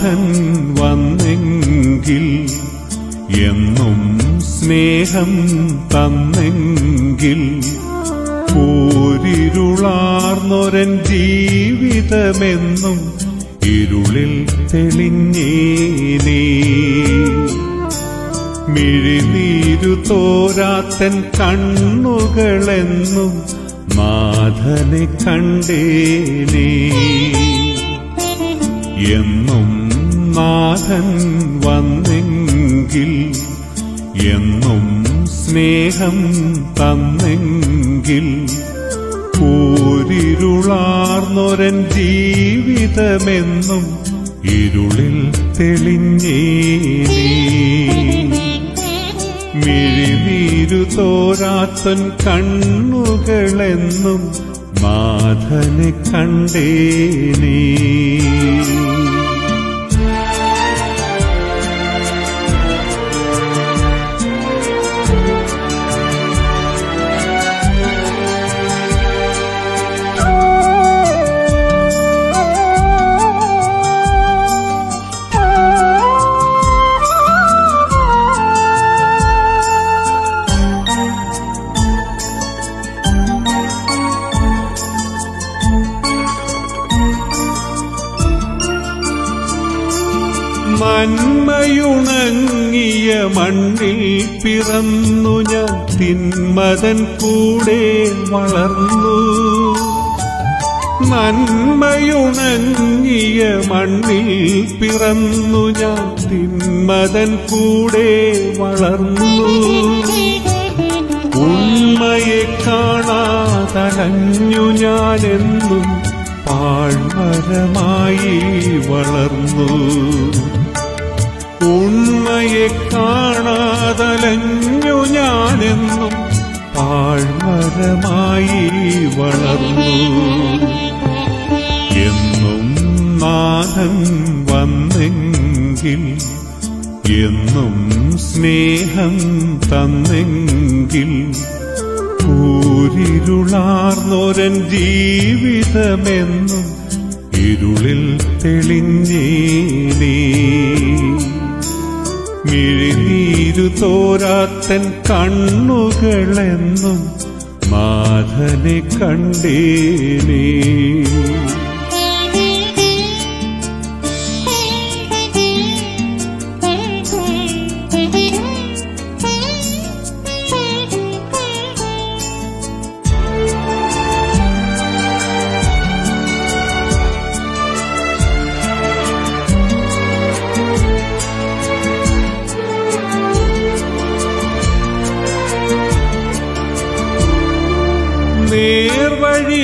നാഥൻ വന്നെങ്കിൽ എന്നും സ്നേഹം തന്നെങ്കിൽ കൂരിരുളാർന്നൊരൻ ജീവിതമെന്നും ഇരുളിൽ തെളിഞ്ഞേനേ. മിഴിനീരു തോരാത്തൻ കണ്ണുകളെന്നും നാഥനെ കണ്ടേനേ. എന്നും നാഥൻ വന്നെങ്കിൽ എന്നും സ്നേഹം തന്നെങ്കിൽ കൂരിരുളാർന്നൊരൻ ജീവിതമെന്നും ഇരുളിൽ തെളിഞ്ഞേനേ. മിഴിനീരു തോരാത്തൻ കണ്ണുകളെന്നും നാഥനെ കണ്ടേനേ. നന്മയുണങ്ങിയ മണ്ണിൽ പിറന്നു ഞാൻ തിന്മതൻ കൂടെ വളർന്നു. നന്മയുണങ്ങിയ മണ്ണിൽ പിറന്നു ഞാൻ തിന്മതൻ കൂടെ വളർന്നു. ഉണ്മയെ കാണാതലഞ്ഞു ഞാനെന്നും പാഴ്മരമായി വളർന്നു. ഉണ്മയെ കാണാതലഞ്ഞു ഞാനെന്നും പാഴ്മരമായി വളർന്നു. എന്നും നാഥൻ വന്നെങ്കിൽ എന്നും സ്നേഹം തന്നെങ്കിൽ കൂരിരുളാർന്നൊരൻ ജീവിതമെന്നും ഇരുളിൽ തെളിഞ്ഞേനേ. മിഴിനീരു തോരാത്തൻ കണ്ണുകളെന്നും നാഥനെ കണ്ടേനേ. നേർവഴി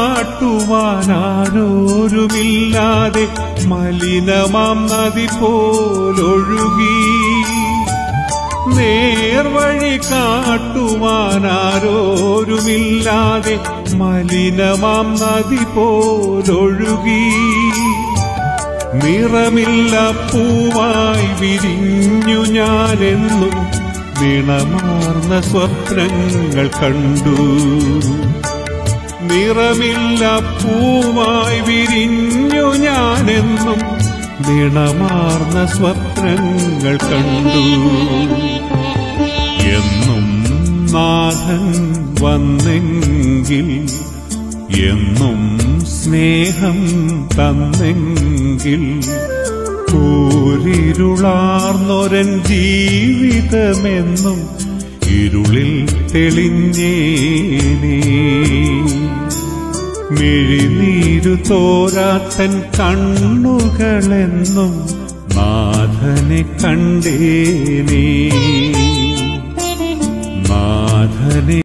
കാട്ടുവാനാരോരുമില്ലാതെ മലിനമാം നദി പോലൊഴുകി. നേർവഴി കാട്ടുവാനാരോരുമില്ലാതെ മലിനമാം നദി പോലൊഴുകി. നിറമില്ല പൂവായി വിരിഞ്ഞു ഞാനെന്നും നിണമാർന്ന സ്വപ്നങ്ങൾ കണ്ടു. നിറമില്ല പൂവായി വിരിഞ്ഞു ഞാനെന്നും നിണമാർന്ന സ്വപ്നങ്ങൾ കണ്ടു. എന്നും നാഥൻ വന്നെങ്കിൽ എന്നും സ്നേഹം തന്നെങ്കിൽ കൂരിരുളാർന്നൊരൻ ജീവിതമെന്നും ഇരുളിൽ തെളിഞ്ഞേനേ. മിഴിനീരു തോരാത്തൻ കണ്ണുകളെന്നും നാഥനെ കണ്ടേനേ. നാഥനെ